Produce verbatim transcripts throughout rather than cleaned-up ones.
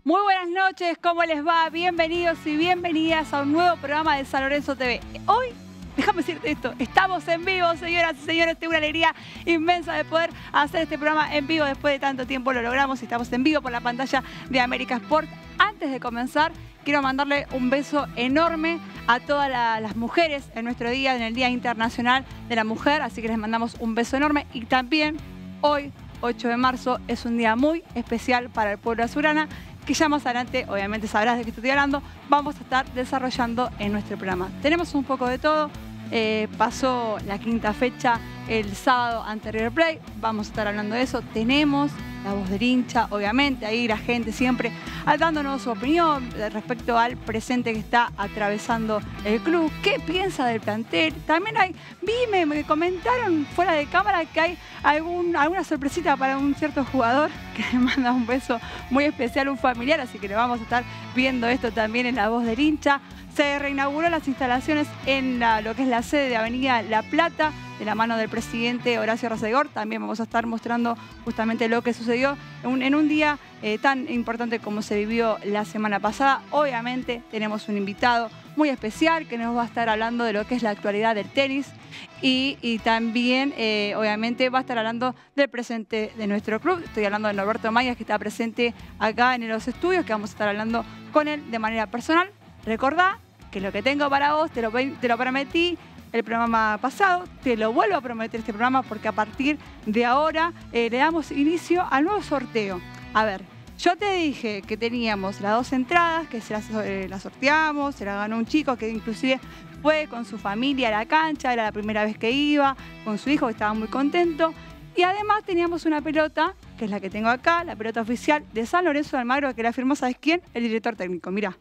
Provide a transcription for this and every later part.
Muy buenas noches, ¿cómo les va? Bienvenidos y bienvenidas a un nuevo programa de San Lorenzo T V. Hoy, déjame decirte esto, estamos en vivo, señoras y señores. Tengo una alegría inmensa de poder hacer este programa en vivo. Después de tanto tiempo lo logramos y estamos en vivo por la pantalla de América Sport. Antes de comenzar, quiero mandarle un beso enorme a todas la, las mujeres en nuestro día, en el Día Internacional de la Mujer. Así que les mandamos un beso enorme. Y también hoy, ocho de marzo, es un día muy especial para el pueblo azulgrana, que ya más adelante, obviamente sabrás de qué estoy hablando, vamos a estar desarrollando en nuestro programa. Tenemos un poco de todo. Eh, pasó la quinta fecha el sábado ante River Plate, vamos a estar hablando de eso. Tenemos la voz del hincha, obviamente, ahí la gente siempre dándonos su opinión respecto al presente que está atravesando el club. ¿Qué piensa del plantel? También hay, vi, me, me comentaron fuera de cámara que hay algún, alguna sorpresita para un cierto jugador que le manda un beso muy especial a un familiar, así que le vamos a estar viendo esto también en la voz del hincha. Se reinauguró las instalaciones en la, lo que es la sede de Avenida La Plata, de la mano del presidente Horacio Arrazaigor. También vamos a estar mostrando justamente lo que sucedió en un, en un día eh, tan importante como se vivió la semana pasada. Obviamente tenemos un invitado muy especial que nos va a estar hablando de lo que es la actualidad del tenis y, y también eh, obviamente va a estar hablando del presente de nuestro club. Estoy hablando de Norberto Mayas, que está presente acá en los estudios, que vamos a estar hablando con él de manera personal. Recordá que lo que tengo para vos, te lo, te lo prometí el programa pasado, te lo vuelvo a prometer este programa, porque a partir de ahora eh, le damos inicio al nuevo sorteo. A ver, yo te dije que teníamos las dos entradas, que se las, eh, las sorteamos, se las ganó un chico que inclusive fue con su familia a la cancha, era la primera vez que iba, con su hijo, que estaba muy contento. Y además teníamos una pelota, que es la que tengo acá, la pelota oficial de San Lorenzo de Almagro, que la firmó, ¿sabes quién? El director técnico, mirá.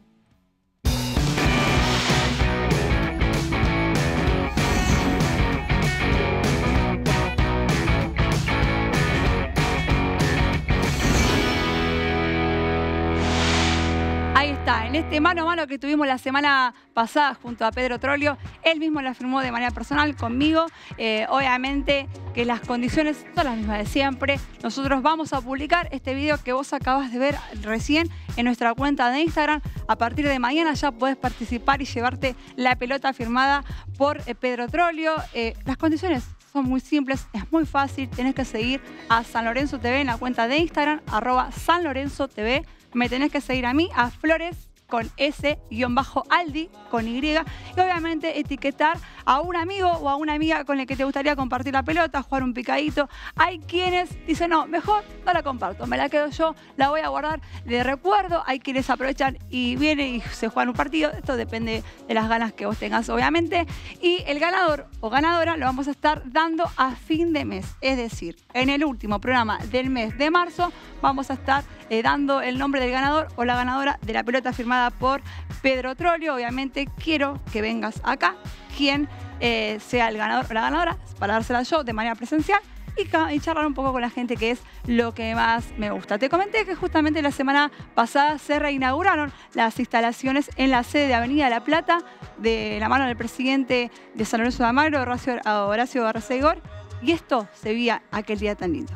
Ahí está, en este mano a mano que tuvimos la semana pasada junto a Pedro Trollio, él mismo la firmó de manera personal conmigo. Eh, obviamente que las condiciones son las mismas de siempre. Nosotros vamos a publicar este video que vos acabas de ver recién en nuestra cuenta de Instagram. A partir de mañana ya podés participar y llevarte la pelota firmada por eh, Pedro Trollio. Eh, las condiciones son muy simples, es muy fácil. Tenés que seguir a San Lorenzo T V en la cuenta de Instagram, arroba San Lorenzo T V. Me tenés que seguir a mí, a Flores con S, guión bajo Aldi, con Y, y obviamente etiquetar a un amigo o a una amiga con el que te gustaría compartir la pelota, jugar un picadito. Hay quienes dicen, no, mejor no la comparto, me la quedo yo, la voy a guardar de recuerdo. Hay quienes aprovechan y vienen y se juegan un partido. Esto depende de las ganas que vos tengas, obviamente. Y el ganador o ganadora lo vamos a estar dando a fin de mes. Es decir, en el último programa del mes de marzo vamos a estar eh, dando el nombre del ganador o la ganadora de la pelota firmada por Pedro Trollio. Obviamente quiero que vengas acá, quien eh, sea el ganador o la ganadora, para dársela yo de manera presencial y, y charlar un poco con la gente, que es lo que más me gusta. Te comenté que justamente la semana pasada se reinauguraron las instalaciones en la sede de Avenida La Plata, de la mano del presidente de San Lorenzo de Almagro, Horacio, Horacio Arrazaigor, y esto se veía aquel día tan lindo.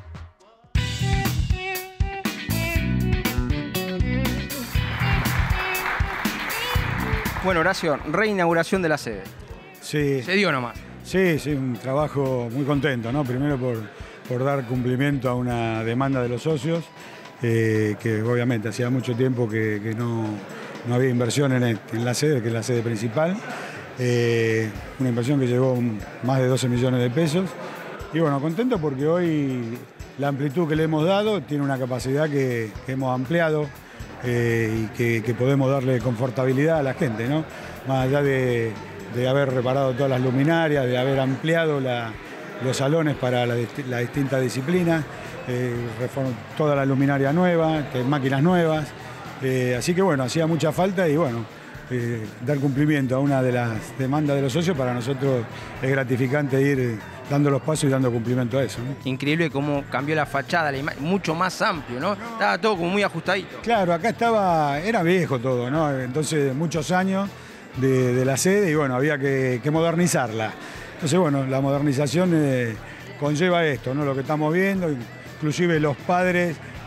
Bueno, Horacio, reinauguración de la sede. Sí. Se dio nomás. Sí, sí, un trabajo muy contento, ¿no? Primero por, por dar cumplimiento a una demanda de los socios, eh, que obviamente hacía mucho tiempo que, que no, no había inversión en, el, en la sede, que es la sede principal. Eh, una inversión que llegó más de doce millones de pesos. Y bueno, contento porque hoy la amplitud que le hemos dado tiene una capacidad que, que hemos ampliado. Eh, y que, que podemos darle confortabilidad a la gente, ¿no? Más allá de, de haber reparado todas las luminarias, de haber ampliado la, los salones para la, la distintas disciplinas, eh, toda la luminaria nueva, máquinas nuevas, eh, así que bueno, hacía mucha falta y bueno, eh, dar cumplimiento a una de las demandas de los socios para nosotros es gratificante ir dando los pasos y dando cumplimiento a eso, ¿no? Increíble cómo cambió la fachada, la imagen, mucho más amplio, ¿no? Estaba todo como muy ajustadito. Claro, acá estaba, era viejo todo, ¿no? Entonces muchos años de, de la sede y bueno, había que, que modernizarla. Entonces bueno, la modernización eh, conlleva esto, ¿no? Lo que estamos viendo, inclusive los padres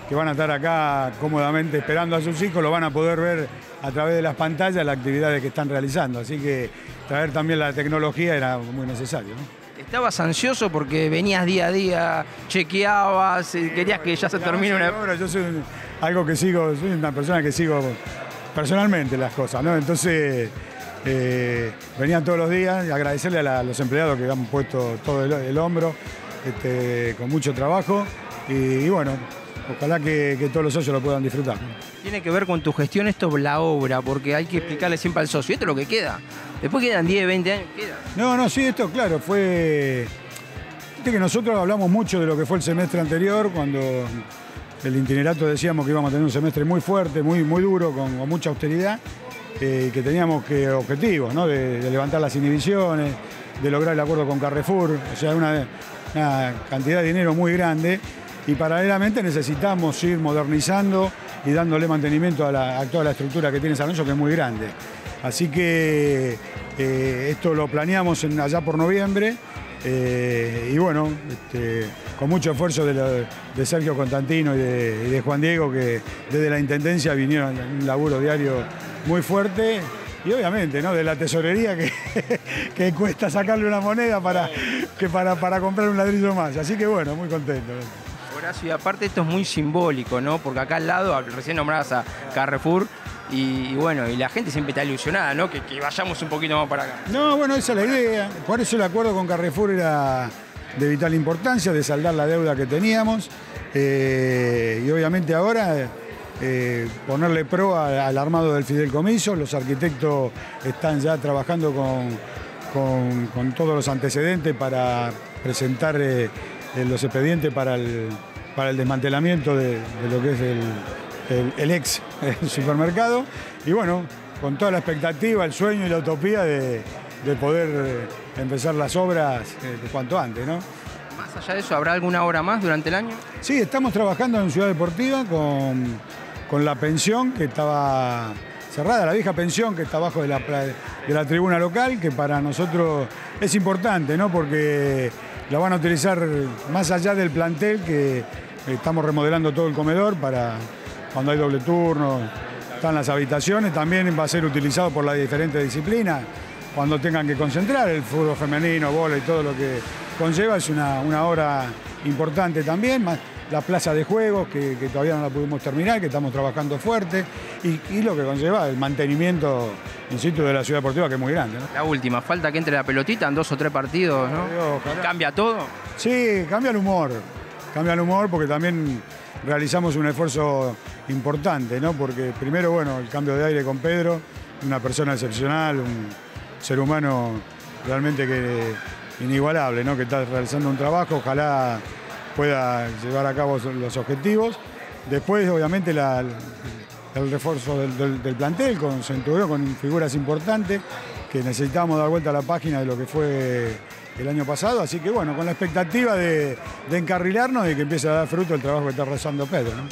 que van a estar acá cómodamente esperando a sus hijos, lo van a poder ver a través de las pantallas las actividades que están realizando. Así que traer también la tecnología era muy necesario, ¿no? ¿Estabas ansioso porque venías día a día, chequeabas, querías que ya se termine una...? Ahora yo soy un- algo que sigo, soy una persona que sigo personalmente las cosas, ¿no? Entonces eh, venían todos los días y agradecerle a, la- a los empleados que han puesto todo el, el hombro, este, con mucho trabajo y, y bueno, ojalá que, que todos los socios lo puedan disfrutar, ¿no? Tiene que ver con tu gestión esto, la obra, porque hay que explicarle siempre al socio, esto es lo que queda. Después quedan diez, veinte años, queda. No, no, sí, esto claro, fue... Viste que nosotros hablamos mucho de lo que fue el semestre anterior, cuando el itinerato decíamos que íbamos a tener un semestre muy fuerte, muy, muy duro, con, con mucha austeridad, eh, que teníamos que objetivos, ¿no? De, de levantar las inhibiciones, de lograr el acuerdo con Carrefour, o sea, una, una cantidad de dinero muy grande, y paralelamente necesitamos ir modernizando y dándole mantenimiento a, la, a toda la estructura que tiene San Lorenzo, que es muy grande. Así que eh, esto lo planeamos en, allá por noviembre eh, y bueno, este, con mucho esfuerzo de, lo, de Sergio Constantino y de, y de Juan Diego, que desde la Intendencia vinieron en un laburo diario muy fuerte y obviamente, ¿no?, de la tesorería que, que cuesta sacarle una moneda para, que para, para comprar un ladrillo más. Así que bueno, muy contento. Horacio, y aparte esto es muy simbólico, ¿no? Porque acá al lado, recién nombrabas a Carrefour, y, y bueno, y la gente siempre está ilusionada, ¿no? Que, que vayamos un poquito más para acá. No, bueno, esa es la idea. Por eso el acuerdo con Carrefour era de vital importancia, de saldar la deuda que teníamos. Eh, y obviamente ahora eh, ponerle pro a- al armado del fideicomiso. Los arquitectos están ya trabajando con, con- con todos los antecedentes para presentar eh, eh, los expedientes para el, para el desmantelamiento de, de lo que es el, el- el ex eh, supermercado. Y bueno, con toda la expectativa, el sueño y la utopía de, de poder eh, empezar las obras eh, cuanto antes, ¿no? Más allá de eso, ¿habrá alguna obra más durante el año? Sí, estamos trabajando en Ciudad Deportiva con, con la pensión que estaba cerrada, la vieja pensión que está abajo de la, pla- de la tribuna local, que para nosotros es importante, ¿no? Porque la van a utilizar más allá del plantel, que estamos remodelando todo el comedor para cuando hay doble turno, están las habitaciones, también va a ser utilizado por las diferentes disciplinas, cuando tengan que concentrar el fútbol femenino, bola y todo lo que conlleva, es una, una obra importante también, más la plaza de juegos, que, que todavía no la pudimos terminar, que estamos trabajando fuerte, y, y lo que conlleva el mantenimiento, insisto, de la Ciudad Deportiva, que es muy grande, ¿no? La última, falta que entre la pelotita en dos o tres partidos, ¿no? Ojalá. ¿Cambia todo? Sí, cambia el humor, cambia el humor porque también realizamos un esfuerzo importante, ¿no? Porque primero, bueno, el cambio de aire con Pedro, una persona excepcional, un ser humano realmente que inigualable, ¿no? Que está realizando un trabajo, ojalá pueda llevar a cabo los objetivos. Después, obviamente, la- el refuerzo del, del- del plantel con Centurión, con figuras importantes, que necesitamos dar vuelta a la página de lo que fue el año pasado. Así que, bueno, con la expectativa de, de encarrilarnos y que empiece a dar fruto el trabajo que está realizando Pedro, ¿no?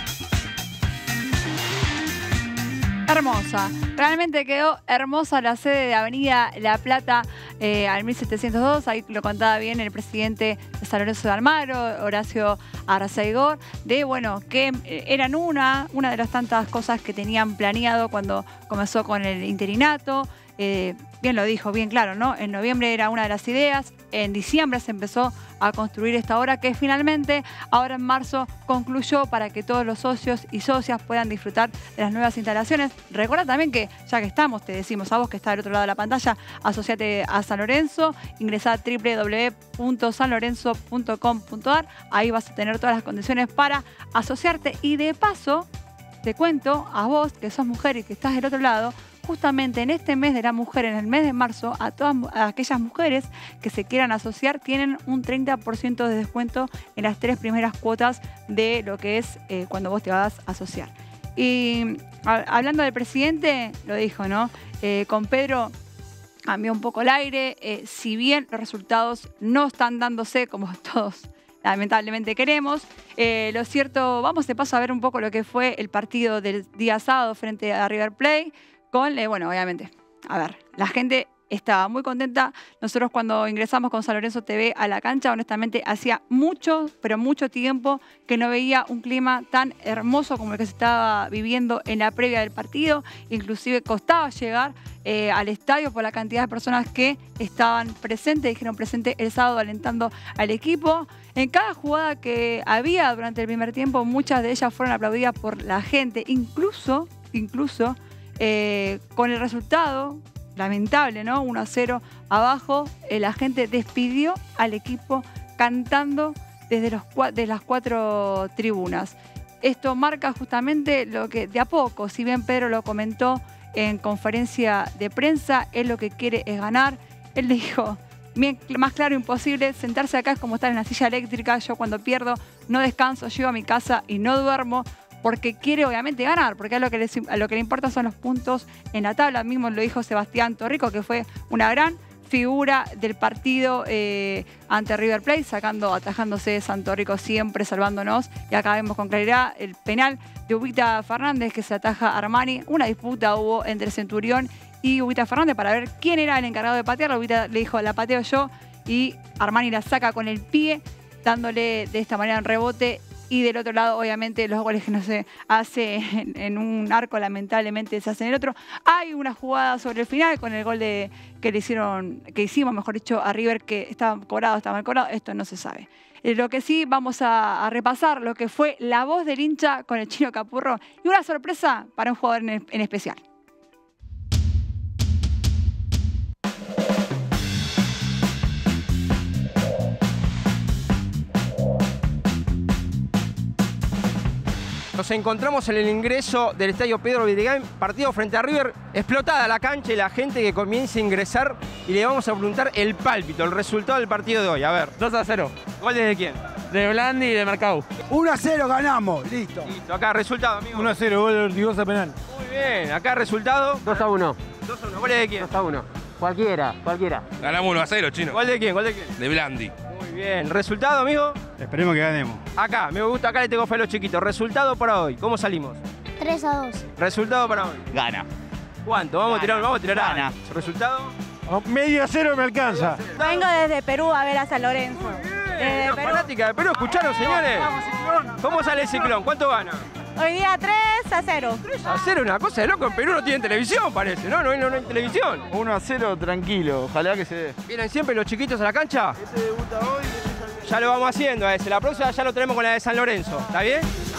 Hermosa, realmente quedó hermosa la sede de Avenida La Plata eh, al mil setecientos dos, ahí lo contaba bien el presidente de San Lorenzo de Almagro, Horacio Arceigor, de bueno, que eh, eran una, una de las tantas cosas que tenían planeado cuando comenzó con el interinato. Eh, bien lo dijo, bien claro, ¿no? En noviembre era una de las ideas, en diciembre se empezó a construir esta obra que finalmente ahora en marzo concluyó para que todos los socios y socias puedan disfrutar de las nuevas instalaciones. Recuerda también que, ya que estamos, te decimos a vos que está del otro lado de la pantalla, asociate a San Lorenzo, ingresá a w w w punto san lorenzo punto com punto a r, ahí vas a tener todas las condiciones para asociarte y de paso te cuento a vos que sos mujer y que estás del otro lado, justamente en este mes de la mujer, en el mes de marzo, a todas a aquellas mujeres que se quieran asociar tienen un treinta por ciento de descuento en las tres primeras cuotas de lo que es eh, cuando vos te vas a asociar. Y a, hablando del presidente, lo dijo, ¿no? Eh, con Pedro cambió un poco el aire, eh, si bien los resultados no están dándose como todos lamentablemente queremos. Eh, lo cierto, vamos de paso a ver un poco lo que fue el partido del día sábado frente a River Plate, con, eh, bueno, obviamente, a ver, la gente estaba muy contenta. Nosotros cuando ingresamos con San Lorenzo T V a la cancha, honestamente, hacía mucho, pero mucho tiempo que no veía un clima tan hermoso como el que se estaba viviendo en la previa del partido. Inclusive costaba llegar eh, al estadio por la cantidad de personas que estaban presentes, dijeron presente el sábado alentando al equipo. En cada jugada que había durante el primer tiempo, muchas de ellas fueron aplaudidas por la gente, incluso, incluso eh, con el resultado lamentable, ¿no? uno a cero abajo, eh, la gente despidió al equipo cantando desde, los, desde las cuatro tribunas. Esto marca justamente lo que de a poco, si bien Pedro lo comentó en conferencia de prensa, él lo que quiere es ganar. Él dijo, más claro imposible, sentarse acá es como estar en la silla eléctrica. Yo cuando pierdo no descanso, llego a mi casa y no duermo, porque quiere obviamente ganar, porque a lo que, les, a lo que le importa son los puntos en la tabla. Mismo lo dijo Sebastián Torrico, que fue una gran figura del partido eh, ante River Plate, sacando, atajándose Santo Rico siempre, salvándonos. Y acá vemos con claridad el penal de Ubita Fernández que se ataja a Armani. Una disputa hubo entre Centurión y Ubita Fernández para ver quién era el encargado de patearla. Ubita le dijo, la pateo yo, y Armani la saca con el pie, dándole de esta manera un rebote. Y del otro lado, obviamente, los goles que no se hace en, en un arco, lamentablemente se hacen en el otro. Hay una jugada sobre el final con el gol de, que le hicieron, que hicimos, mejor dicho, a River, que estaba cobrado, estaba mal cobrado. Esto no se sabe. Eh, lo que sí, vamos a, a repasar lo que fue la voz del hincha con el Chino Capurro y una sorpresa para un jugador en, en especial. Nos encontramos en el ingreso del estadio Pedro Videgán, partido frente a River, explotada la cancha y la gente que comienza a ingresar, y le vamos a preguntar el pálpito, el resultado del partido de hoy. A ver. dos a cero. ¿Gol de quién? De Blandi y de Mercado. uno a cero ganamos, listo. Listo, acá resultado, amigo. uno a cero, gol de Ortigosa penal. Muy bien, acá resultado. dos a uno. dos a uno, ¿gol de quién? dos a uno. Cualquiera, cualquiera. Ganamos uno a cero, Chino. ¿Gol de quién? ¿Gol de quién? De Blandi. Muy bien, resultado, amigo. Esperemos que ganemos. Acá, me gusta, acá le tengo fe a los chiquitos. Resultado para hoy, ¿cómo salimos? tres a dos. Resultado para hoy. Gana. ¿Cuánto? Vamos Gana. a tirar, vamos a tirar. Gana. ¿Resultado? Media cero me alcanza. Vengo desde Perú a ver a San Lorenzo. Desde Perú. Fanática de Perú, ¿escucharon, señores? ¿Cómo sale el ciclón? ¿Cuánto gana? Hoy día tres a cero. tres a cero, una cosa de loco. En Perú no tienen televisión, parece, ¿no? No hay, no, no hay televisión. uno a cero, tranquilo. Ojalá que se dé. ¿Vienen siempre los chiquitos a la cancha? Este debuta hoy. Ya lo vamos haciendo a ese. La próxima ya lo tenemos con la de San Lorenzo. ¿Está bien?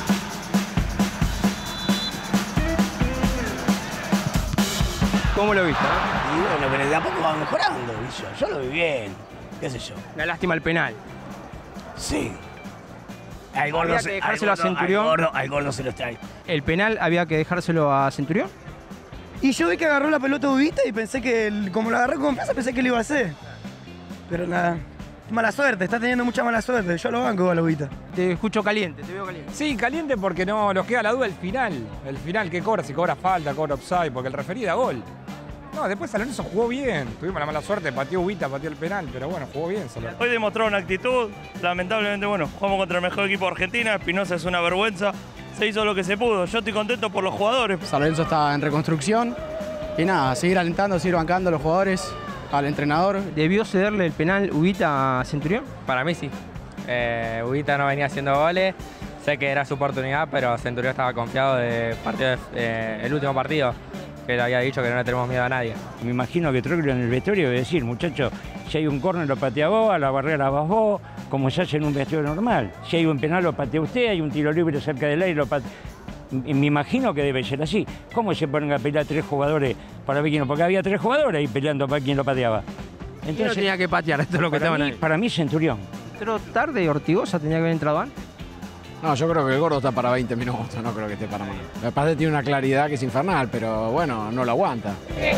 ¿Cómo lo viste? Y bueno, pero de a poco va mejorando, yo, yo lo vi bien, qué sé yo. Una lástima el penal. Sí. Al gordo, Había se, que al, dejárselo a gordo, al, Centurión. gordo, al gordo se los trae. ¿El penal había que dejárselo a Centurión? Y yo vi que agarró la pelota Ubita y pensé que, el- como la agarró con confianza, pensé que lo iba a hacer. Pero nada, mala suerte, está teniendo mucha mala suerte. Yo lo banco a la Ubita. Te escucho caliente, te veo caliente. Sí, caliente porque no nos queda la duda el final. El final que cobra, si cobra falta, cobra offside, porque el referí da gol. No, después San Lorenzo jugó bien. Tuvimos la mala suerte, pateó Ubita, pateó el penal, pero bueno, jugó bien San Lorenzo. Hoy demostró una actitud, lamentablemente, bueno, jugamos contra el mejor equipo de Argentina, Espinosa es una vergüenza, se hizo lo que se pudo, yo estoy contento por los jugadores. San Lorenzo está en reconstrucción y nada, seguir alentando, seguir bancando a los jugadores, al entrenador. ¿Debió cederle el penal Ubita a Centurión? Para mí sí. Eh, Ubita no venía haciendo goles, sé que era su oportunidad, pero Centurión estaba confiado de partido de, eh, el último partido, que le había dicho que no le tenemos miedo a nadie. Me imagino que Troglio en el vestuario debe decir, muchachos, si hay un córner lo patea vos, a la barrera vas vos, como se hace en un vestuario normal. Si hay un penal lo patea usted, hay un tiro libre cerca del aire lo patea. Me imagino que debe ser así. ¿Cómo se ponen a pelear tres jugadores para ver quién lo? Porque había tres jugadores ahí peleando para quién lo pateaba. Entonces, ¿quién no tenía que patear? Esto es lo que para, estaban mí, ahí. para mí Centurión. ¿Entró tarde Ortigosa? ¿Tenía que haber entrado antes? No, yo creo que el gordo está para veinte minutos, no creo que esté para más. Me parece que tiene una claridad que es infernal, pero bueno, no lo aguanta.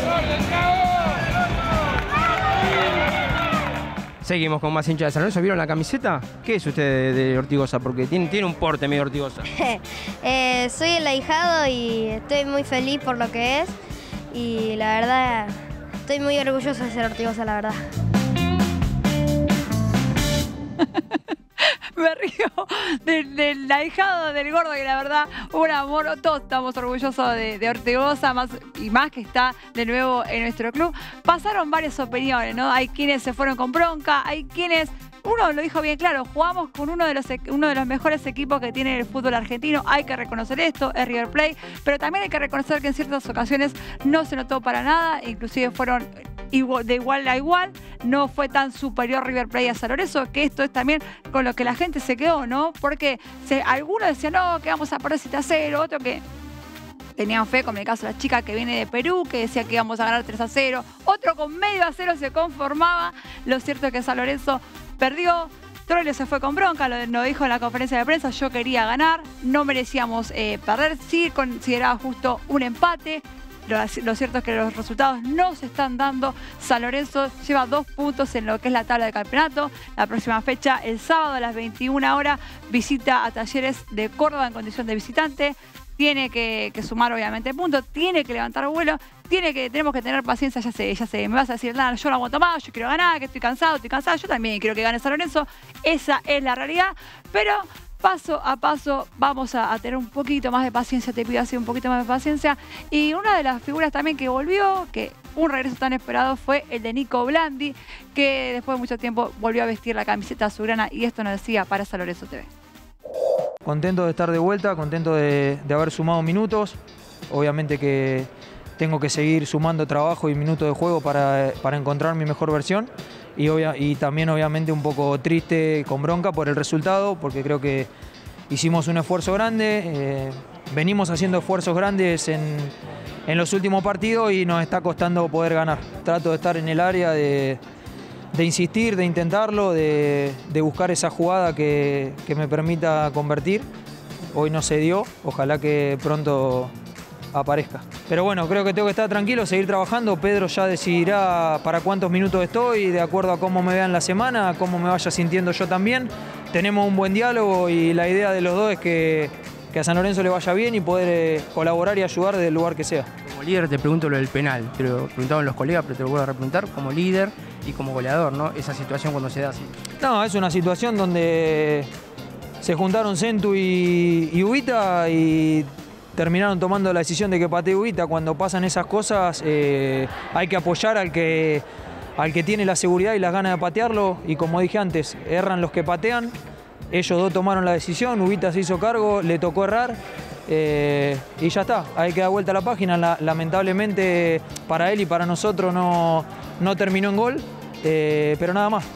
Seguimos con más hinchas de San Lorenzo. ¿Vieron la camiseta? ¿Qué es usted de, de Ortigosa? Porque tiene, tiene un porte medio Ortigosa. eh, soy el ahijado y estoy muy feliz por lo que es. Y la verdad, estoy muy orgulloso de ser Ortigosa, la verdad. me río del, del ahijado del gordo, que la verdad, un amor. Todos estamos orgullosos de, de Ortegoza, más y más que está de nuevo en nuestro club. Pasaron varias opiniones, ¿no? Hay quienes se fueron con bronca, hay quienes... Uno lo dijo bien claro, jugamos con uno de, los, uno de los mejores equipos que tiene el fútbol argentino, hay que reconocer esto, es River Plate, pero también hay que reconocer que en ciertas ocasiones no se notó para nada, inclusive fueron igual, de igual a igual, no fue tan superior River Plate a San Lorenzo, que esto es también con lo que la gente se quedó, ¿no? Porque se, algunos decían, no, que vamos a perder siete a cero, otro que... tenían fe, como en el caso de la chica que viene de Perú, que decía que íbamos a ganar tres a cero. Otro con medio a cero se conformaba. Lo cierto es que San Lorenzo perdió. Troilo se fue con bronca, lo, lo dijo en la conferencia de prensa. Yo quería ganar, no merecíamos eh, perder. Sí consideraba justo un empate. Lo, lo cierto es que los resultados no se están dando. San Lorenzo lleva dos puntos en lo que es la tabla de campeonato. La próxima fecha, el sábado a las veintiuna horas, visita a Talleres de Córdoba en condición de visitante. Tiene que, que sumar obviamente puntos, tiene que levantar vuelo, tiene que, tenemos que tener paciencia, ya sé, ya sé, me vas a decir, nada, yo no aguanto más, yo quiero ganar, que estoy cansado, estoy cansada, yo también quiero que gane San Lorenzo, esa es la realidad, pero paso a paso vamos a, a tener un poquito más de paciencia, te pido así un poquito más de paciencia. Y una de las figuras también que volvió, que un regreso tan esperado, fue el de Nico Blandi, que después de mucho tiempo volvió a vestir la camiseta azulgrana, y esto nos decía para San Lorenzo T V. Contento de estar de vuelta, contento de, de haber sumado minutos. Obviamente que tengo que seguir sumando trabajo y minutos de juego para, para encontrar mi mejor versión. Y, obvia, y también obviamente un poco triste, con bronca por el resultado, porque creo que hicimos un esfuerzo grande. Eh, venimos haciendo esfuerzos grandes en, en los últimos partidos y nos está costando poder ganar. Trato de estar en el área, de... de insistir, de intentarlo, de, de buscar esa jugada que, que me permita convertir. Hoy no se dio, ojalá que pronto aparezca. Pero bueno, creo que tengo que estar tranquilo, seguir trabajando. Pedro ya decidirá para cuántos minutos estoy, de acuerdo a cómo me vean la semana, cómo me vaya sintiendo yo también. Tenemos un buen diálogo y la idea de los dos es que, que a San Lorenzo le vaya bien y poder eh, colaborar y ayudar desde el lugar que sea. Como líder te pregunto lo del penal, te lo preguntaban los colegas, pero te lo vuelvo a repreguntar, como líder y como goleador, ¿no? Esa situación cuando se da así. No, es una situación donde se juntaron Centu y, y Ubita y terminaron tomando la decisión de que patee Ubita. Cuando pasan esas cosas eh, hay que apoyar al que, al que tiene la seguridad y las ganas de patearlo, y como dije antes, erran los que patean. Ellos dos tomaron la decisión, Ubita se hizo cargo, le tocó errar. Eh, y ya está, hay que dar vuelta a la página. La, lamentablemente para él y para nosotros no, no terminó en gol, eh, pero nada más.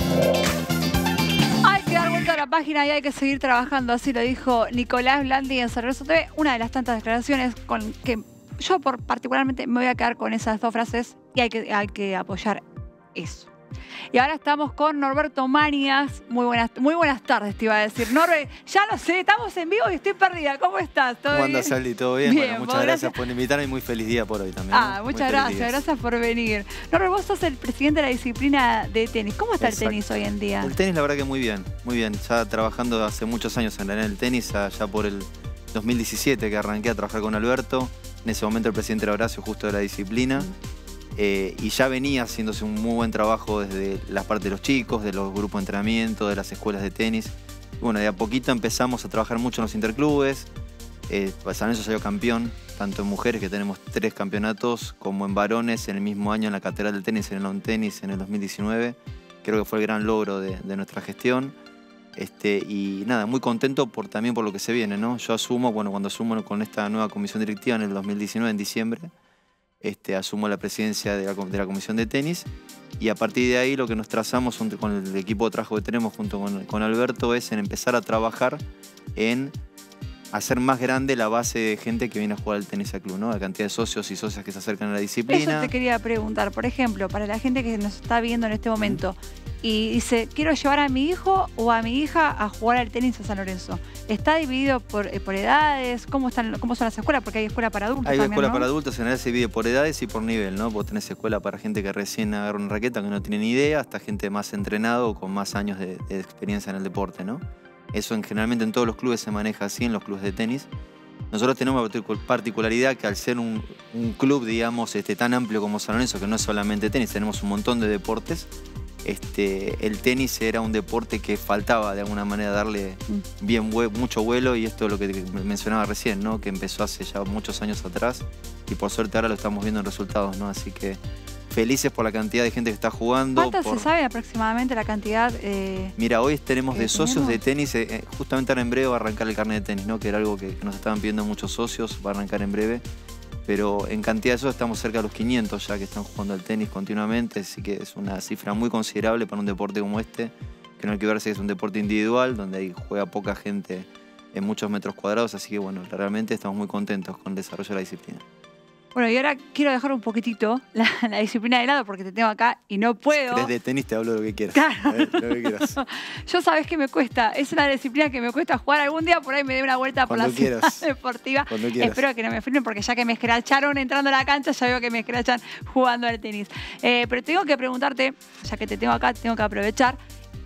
Hay que dar vuelta a la página y hay que seguir trabajando, así lo dijo Nicolás Blandi en San Lorenzo T V. Una de las tantas declaraciones con que yo por particularmente me voy a quedar con esas dos frases, y hay que, hay que apoyar eso. Y ahora estamos con Norberto Manias. Muy buenas, muy buenas tardes, te iba a decir. Norbe, ya lo sé, estamos en vivo y estoy perdida. ¿Cómo estás? ¿Todo ¿Cómo bien? andas, Aldi? ¿Todo bien? Bien, Bueno, muchas gracias. gracias por invitarme y muy feliz día por hoy también. Ah, ¿no? muchas gracias, gracias por venir. Norbe, vos sos el presidente de la disciplina de tenis. ¿Cómo está Exacto. el tenis hoy en día? El tenis, la verdad que muy bien, muy bien. Ya trabajando hace muchos años en el tenis, ya por el dos mil diecisiete que arranqué a trabajar con Alberto. En ese momento el presidente era Horacio, justo de la disciplina. Eh, y ya venía haciéndose un muy buen trabajo desde la parte de los chicos, de los grupos de entrenamiento, de las escuelas de tenis. Y bueno, de a poquito empezamos a trabajar mucho en los interclubes. Eh, San Lorenzo salió campeón, tanto en mujeres, que tenemos tres campeonatos, como en varones en el mismo año en la Catedral del Tenis, en el Lawn Tennis, en el dos mil diecinueve. Creo que fue el gran logro de, de nuestra gestión. Este, y nada, muy contento por, también por lo que se viene, ¿no? Yo asumo, bueno, cuando asumo con esta nueva comisión directiva en el dos mil diecinueve, en diciembre, Este, asumo la presidencia de la, de la Comisión de Tenis, y a partir de ahí lo que nos trazamos con el equipo de trabajo que tenemos junto con, con Alberto es en empezar a trabajar en hacer más grande la base de gente que viene a jugar al tenis al club, ¿no? La cantidad de socios y socias que se acercan a la disciplina. Eso te quería preguntar, por ejemplo, para la gente que nos está viendo en este momento y dice, quiero llevar a mi hijo o a mi hija a jugar al tenis a San Lorenzo. ¿Está dividido por, eh, por edades? ¿Cómo, están, ¿Cómo son las escuelas? Porque hay escuela para adultos Hay también, escuela ¿no? para adultos, en general se divide por edades y por nivel, ¿no? Vos tenés escuela para gente que recién agarra una raqueta, que no tiene ni idea, hasta gente más entrenado o con más años de, de experiencia en el deporte, ¿no? Eso en, generalmente en todos los clubes se maneja así, en los clubes de tenis. Nosotros tenemos una particularidad que al ser un, un club, digamos, este, tan amplio como San Lorenzo, que no es solamente tenis, tenemos un montón de deportes, este, el tenis era un deporte que faltaba de alguna manera darle bien mucho vuelo, y esto es lo que mencionaba recién, ¿no? Que empezó hace ya muchos años atrás y por suerte ahora lo estamos viendo en resultados, ¿no? Así que felices por la cantidad de gente que está jugando. ¿Cuántas por... se sabe aproximadamente la cantidad? Eh, Mira, hoy tenemos de socios tenemos? de tenis, eh, justamente ahora en breve va a arrancar el carnet de tenis, ¿no? Que era algo que, que nos estaban pidiendo muchos socios, va a arrancar en breve. Pero en cantidad de socios estamos cerca de los quinientos ya que están jugando al tenis continuamente, así que es una cifra muy considerable para un deporte como este, que no hay que verse que es un deporte individual, donde ahí juega poca gente en muchos metros cuadrados, así que bueno, realmente estamos muy contentos con el desarrollo de la disciplina. Bueno, y ahora quiero dejar un poquitito la, la disciplina de lado porque te tengo acá y no puedo. Si querés de tenis te hablo de lo que quieras. Claro. Eh, lo que quieras. Yo sabés que me cuesta, es una disciplina que me cuesta jugar. Algún día por ahí me dé una vuelta por Cuando la ciudad quieras. deportiva. Cuando quieras. Espero que no me filmen porque ya que me escracharon entrando a la cancha, ya veo que me escrachan jugando al tenis. Eh, pero tengo que preguntarte, ya que te tengo acá, tengo que aprovechar.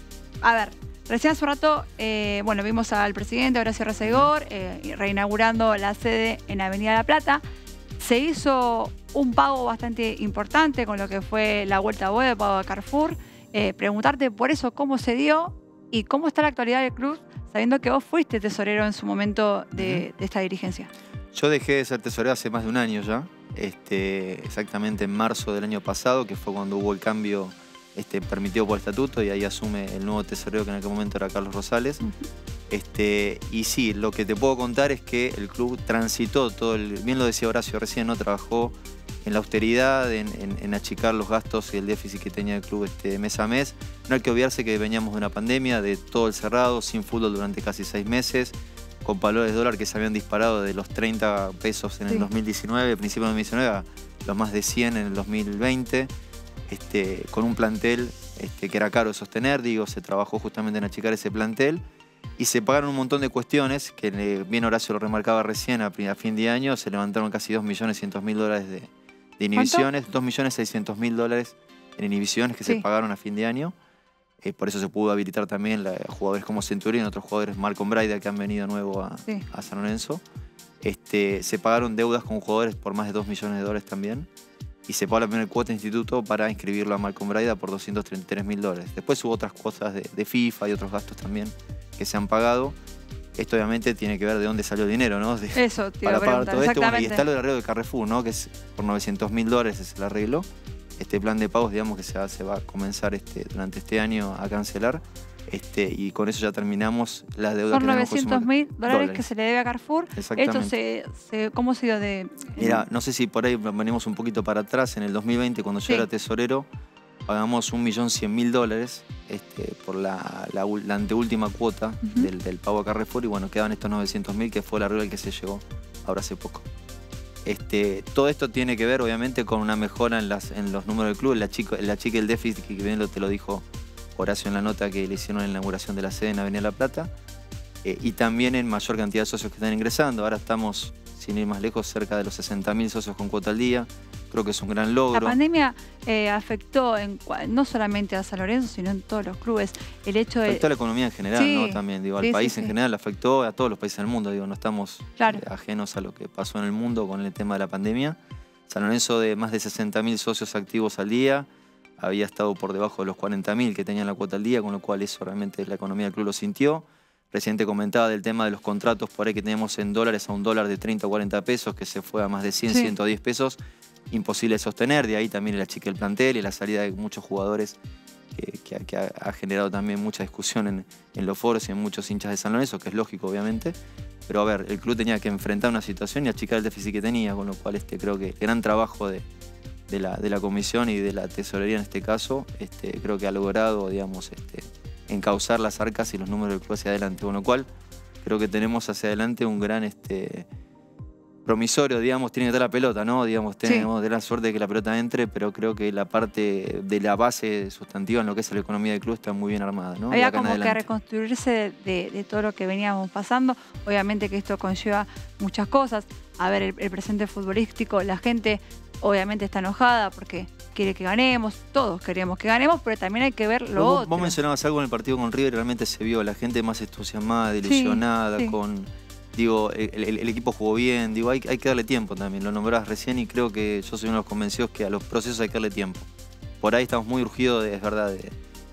A ver, recién hace un rato, eh, bueno, vimos al presidente Horacio Arcegor eh, reinaugurando la sede en Avenida La Plata. Se hizo un pago bastante importante con lo que fue la vuelta a Boedo, el pago de Carrefour. Eh, preguntarte por eso cómo se dio y cómo está la actualidad del club, sabiendo que vos fuiste tesorero en su momento de, de esta dirigencia. Yo dejé de ser tesorero hace más de un año ya, este, exactamente en marzo del año pasado, que fue cuando hubo el cambio este, permitido por el estatuto, y ahí asume el nuevo tesorero, que en aquel momento era Carlos Rosales. Uh-huh. Este, y sí, lo que te puedo contar es que el club transitó todo, el, bien lo decía Horacio recién, ¿no? Trabajó en la austeridad, en, en, en achicar los gastos y el déficit que tenía el club este, mes a mes. No hay que obviarse que veníamos de una pandemia, de todo el cerrado, sin fútbol durante casi seis meses, con valores de dólar que se habían disparado de los treinta pesos en el sí. dos mil diecinueve, principio de dos mil diecinueve, a los más de cien en el dos mil veinte, este, con un plantel este, que era caro de sostener, digo, se trabajó justamente en achicar ese plantel. Y se pagaron un montón de cuestiones, que bien Horacio lo remarcaba recién, a, a fin de año se levantaron casi dos millones cientos mil dólares de, de inhibiciones, dos millones seiscientos mil dólares en inhibiciones que sí. se pagaron a fin de año. Eh, por eso se pudo habilitar también la, jugadores como Centurión, otros jugadores, Malcolm Braida, que han venido nuevo a, sí. a San Lorenzo. Este, se pagaron deudas con jugadores por más de dos millones de dólares también. Y se pagó la primera cuota de instituto para inscribirlo a Malcolm Braida por doscientos treinta y tres mil dólares. Después hubo otras cosas de, de FIFA y otros gastos también que se han pagado. Esto obviamente tiene que ver de dónde salió el dinero, ¿no? De, Eso, te iba para a pagar todo esto. Bueno, y está lo del arreglo de Carrefour, ¿no? Que es por novecientos mil dólares es el arreglo. Este plan de pagos, digamos, que se va, se va a comenzar este, durante este año a cancelar. Este, y con eso ya terminamos las deudas. Son novecientos mil dólares que se le debe a Carrefour. Exactamente. Esto se, se, ¿cómo se dio de...? Mira, no sé si por ahí venimos un poquito para atrás. En el dos mil veinte, cuando yo sí. era tesorero, pagamos un millón cien mil dólares este, por la, la, la anteúltima cuota uh-huh. del, del pago a Carrefour, y bueno, quedaban estos novecientos mil, que fue el arreglo al que se llegó ahora hace poco. Este, todo esto tiene que ver, obviamente, con una mejora en, las, en los números del club, en la chica, en la chica el déficit, que bien te lo dijo Horacio en la nota que le hicieron en la inauguración de la sede en Avenida La Plata, eh, y también en mayor cantidad de socios que están ingresando. Ahora estamos, sin ir más lejos, cerca de los sesenta mil socios con cuota al día. Creo que es un gran logro. La pandemia eh, afectó en, no solamente a San Lorenzo, sino en todos los clubes. El hecho de... Afectó a la economía en general, sí. ¿no? También, digo, al sí, país sí, en sí. general, afectó a todos los países del mundo. Digo, no estamos claro. eh, ajenos a lo que pasó en el mundo con el tema de la pandemia. San Lorenzo, de más de sesenta mil socios activos al día, había estado por debajo de los cuarenta mil que tenían la cuota al día, con lo cual eso realmente la economía del club lo sintió. Recién te comentaba del tema de los contratos por ahí que tenemos en dólares, a un dólar de treinta o cuarenta pesos, que se fue a más de cien, sí. ciento diez pesos. Imposible de sostener, de ahí también la chica del plantel y la salida de muchos jugadores que, que, que ha, ha generado también mucha discusión en, en los foros y en muchos hinchas de San Lorenzo, que es lógico obviamente. Pero a ver, el club tenía que enfrentar una situación y achicar el déficit que tenía, con lo cual este, creo que el gran trabajo de, de, la, de la comisión y de la tesorería en este caso, este, creo que ha logrado, digamos, este, encauzar las arcas y los números del club hacia adelante, con lo cual creo que tenemos hacia adelante un gran este, promisorio, digamos, tiene que estar la pelota, ¿no? Digamos, tenemos sí. de la suerte de que la pelota entre, pero creo que la parte de la base sustantiva en lo que es la economía del club está muy bien armada, ¿no? Había como que reconstruirse de, de todo lo que veníamos pasando. Obviamente que esto conlleva muchas cosas. A ver, el, el presente futbolístico, la gente obviamente está enojada porque quiere que ganemos, todos queríamos que ganemos, pero también hay que ver lo vos, otro. Vos mencionabas algo en el partido con River, realmente se vio la gente más entusiasmada, ilusionada, sí, sí. con... Digo, el, el, el equipo jugó bien, digo, hay, hay que darle tiempo también, lo nombrabas recién y creo que yo soy uno de los convencidos que a los procesos hay que darle tiempo. Por ahí estamos muy urgidos, de, es verdad, de,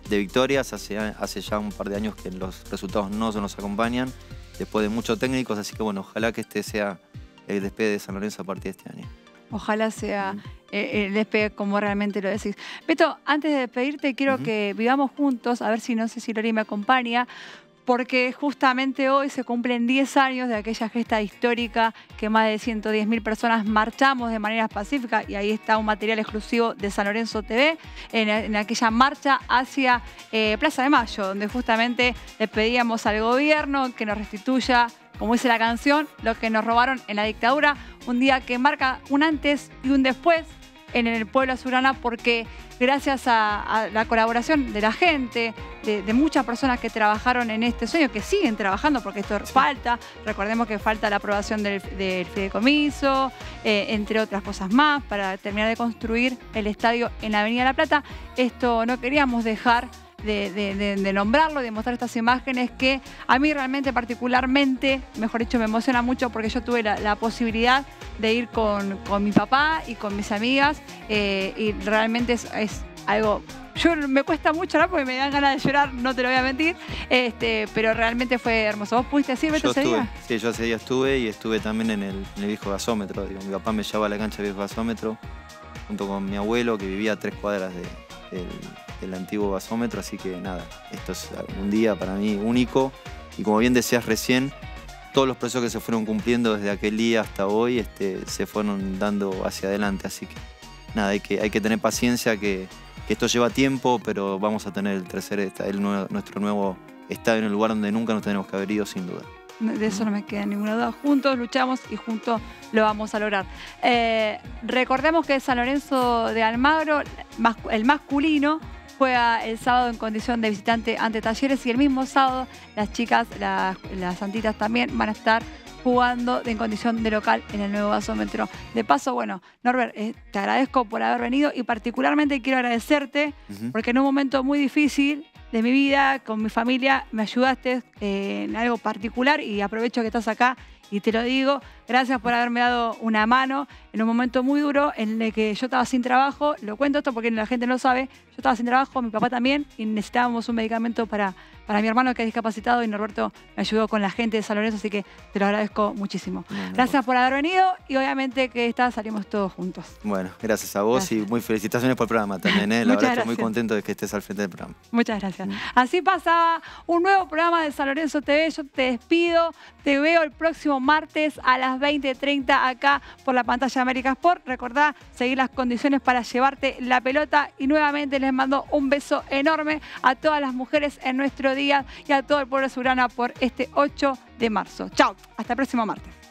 de victorias. Hace, hace ya un par de años que los resultados no se nos acompañan, después de muchos técnicos, así que bueno, ojalá que este sea el despegue de San Lorenzo a partir de este año. Ojalá sea eh, el despegue como realmente lo decís. Beto, antes de despedirte, quiero uh-huh. que vivamos juntos, a ver si no sé si Lori me acompaña, porque justamente hoy se cumplen diez años de aquella gesta histórica que más de ciento diez mil personas marchamos de manera pacífica, y ahí está un material exclusivo de San Lorenzo T V, en, en aquella marcha hacia eh, Plaza de Mayo, donde justamente le pedíamos al gobierno que nos restituya, como dice la canción, lo que nos robaron en la dictadura. Un día que marca un antes y un después en el pueblo azulgrana, porque gracias a, a la colaboración de la gente, de, de muchas personas que trabajaron en este sueño, que siguen trabajando, porque esto falta, recordemos que falta la aprobación del, del fideicomiso, eh, entre otras cosas más, para terminar de construir el estadio en la Avenida La Plata. Esto no queríamos dejar De, de, de, de nombrarlo, de mostrar estas imágenes que a mí realmente particularmente, mejor dicho, me emociona mucho, porque yo tuve la, la posibilidad de ir con, con mi papá y con mis amigas, eh, y realmente es, es algo... Yo me cuesta mucho hablar porque me dan ganas de llorar, no te lo voy a mentir, este, pero realmente fue hermoso. ¿Vos pudiste así, Beto, ese día? Sí, yo ese día estuve, y estuve también en el, en el viejo gasómetro. Digo, mi papá me llevaba a la cancha del viejo gasómetro junto con mi abuelo, que vivía a tres cuadras de, del... el antiguo gasómetro, así que nada, esto es un día para mí único, y como bien decías recién, todos los procesos que se fueron cumpliendo desde aquel día hasta hoy este, se fueron dando hacia adelante, así que nada, hay que, hay que tener paciencia, que, que esto lleva tiempo, pero vamos a tener el tercer, el nuevo, nuestro nuevo estadio en el lugar donde nunca nos tenemos que haber ido, sin duda. De eso no me queda ninguna duda. Juntos luchamos y juntos lo vamos a lograr. Eh, recordemos que San Lorenzo de Almagro, el masculino, juega el sábado en condición de visitante ante Talleres, y el mismo sábado las chicas, las, las santitas también van a estar jugando en condición de local en el nuevo gasómetro. De paso, bueno, Norbert, eh, te agradezco por haber venido, y particularmente quiero agradecerte uh-huh. porque en un momento muy difícil de mi vida, con mi familia, me ayudaste eh, en algo particular, y aprovecho que estás acá y te lo digo. Gracias por haberme dado una mano en un momento muy duro en el que yo estaba sin trabajo. Lo cuento esto porque la gente no lo sabe. Yo estaba sin trabajo, mi papá también, y necesitábamos un medicamento para, para mi hermano, que es discapacitado, y Norberto me ayudó con la gente de San Lorenzo, así que te lo agradezco muchísimo. Bueno, gracias por haber venido, y obviamente que esta salimos todos juntos. Bueno, gracias a vos, gracias. Y muy felicitaciones por el programa también, ¿eh? La verdad estoy muy contento de que estés al frente del programa. Muchas gracias. Mm. Así pasaba un nuevo programa de San Lorenzo T V. Yo te despido, te veo el próximo martes a las veinte treinta acá por la pantalla de América Sport. Recordá seguir las condiciones para llevarte la pelota, y nuevamente les mando un beso enorme a todas las mujeres en nuestro día y a todo el pueblo azulgrana por este ocho de marzo. Chao, hasta el próximo martes.